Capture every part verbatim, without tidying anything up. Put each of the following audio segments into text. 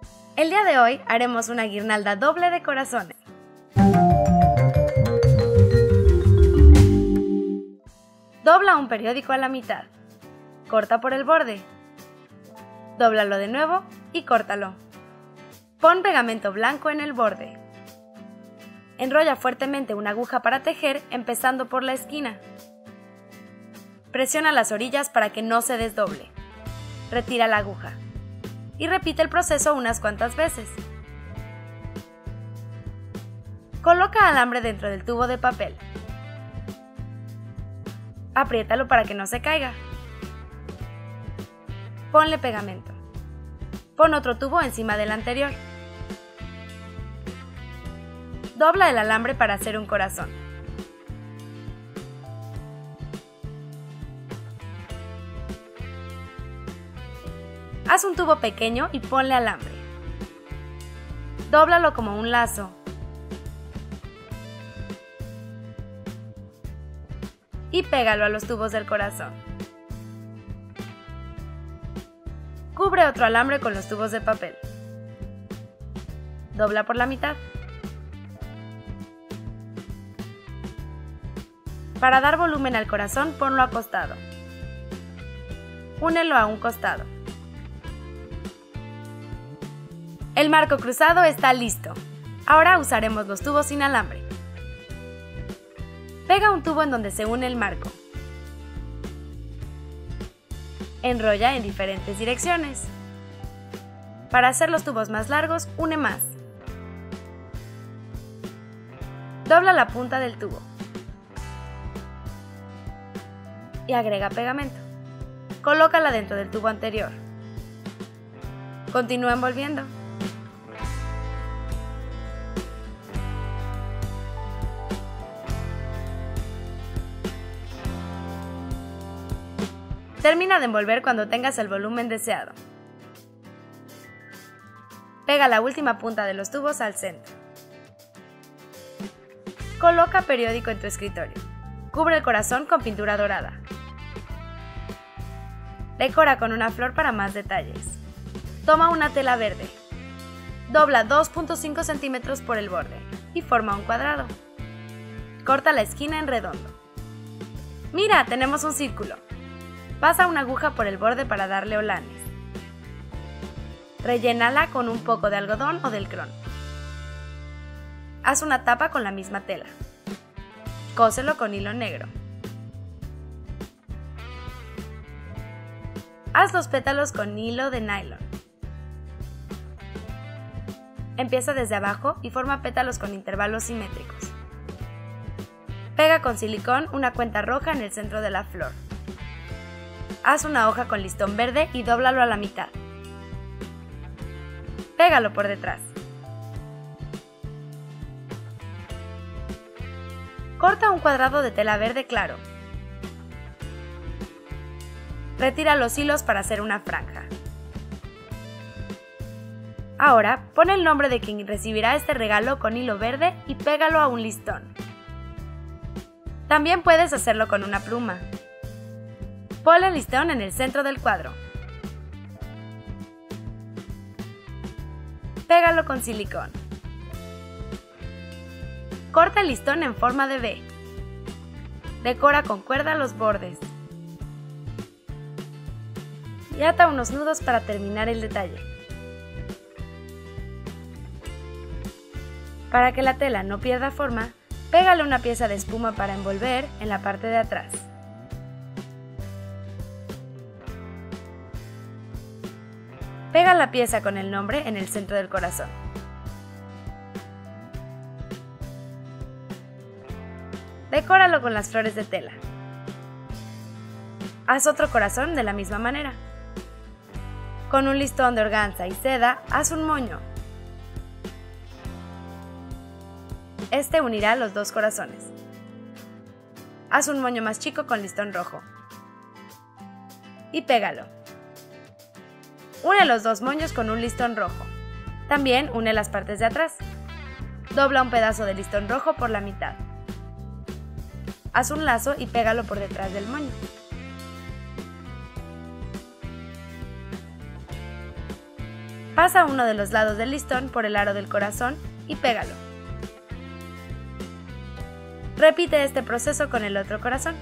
El día de hoy haremos una guirnalda doble de corazones. Dobla un periódico a la mitad. Corta por el borde. Dóblalo de nuevo y córtalo. Pon pegamento blanco en el borde. Enrolla fuertemente una aguja para tejer, empezando por la esquina. Presiona las orillas para que no se desdoble. Retira la aguja. Y repite el proceso unas cuantas veces. Coloca alambre dentro del tubo de papel. Apriétalo para que no se caiga. Ponle pegamento. Pon otro tubo encima del anterior. Dobla el alambre para hacer un corazón. Haz un tubo pequeño y ponle alambre. Dóblalo como un lazo. Y pégalo a los tubos del corazón. Cubre otro alambre con los tubos de papel. Dobla por la mitad. Para dar volumen al corazón, ponlo acostado. Únelo a un costado. El marco cruzado está listo. Ahora usaremos los tubos sin alambre. Pega un tubo en donde se une el marco. Enrolla en diferentes direcciones. Para hacer los tubos más largos, une más. Dobla la punta del tubo. Y agrega pegamento. Colócala dentro del tubo anterior. Continúa envolviendo. Termina de envolver cuando tengas el volumen deseado. Pega la última punta de los tubos al centro. Coloca periódico en tu escritorio. Cubre el corazón con pintura dorada. Decora con una flor para más detalles. Toma una tela verde. Dobla dos punto cinco centímetros por el borde y forma un cuadrado. Corta la esquina en redondo. ¡Mira! Tenemos un círculo. Pasa una aguja por el borde para darle olanes. Rellénala con un poco de algodón o del crón. Haz una tapa con la misma tela. Cóselo con hilo negro. Haz los pétalos con hilo de nylon. Empieza desde abajo y forma pétalos con intervalos simétricos. Pega con silicón una cuenta roja en el centro de la flor. Haz una hoja con listón verde y dóblalo a la mitad. Pégalo por detrás. Corta un cuadrado de tela verde claro. Retira los hilos para hacer una franja. Ahora, pon el nombre de quien recibirá este regalo con hilo verde y pégalo a un listón. También puedes hacerlo con una pluma. Pon el listón en el centro del cuadro. Pégalo con silicón. Corta el listón en forma de V. Decora con cuerda los bordes. Y ata unos nudos para terminar el detalle. Para que la tela no pierda forma, pégale una pieza de espuma para envolver en la parte de atrás. Pega la pieza con el nombre en el centro del corazón. Decóralo con las flores de tela. Haz otro corazón de la misma manera. Con un listón de organza y seda, haz un moño. Este unirá los dos corazones. Haz un moño más chico con listón rojo. Y pégalo. Une los dos moños con un listón rojo. También une las partes de atrás. Dobla un pedazo de listón rojo por la mitad. Haz un lazo y pégalo por detrás del moño. Pasa uno de los lados del listón por el aro del corazón y pégalo. Repite este proceso con el otro corazón.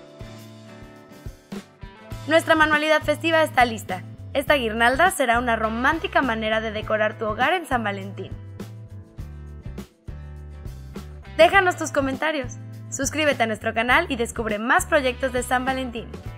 Nuestra manualidad festiva está lista. Esta guirnalda será una romántica manera de decorar tu hogar en San Valentín. Déjanos tus comentarios. Suscríbete a nuestro canal y descubre más proyectos de San Valentín.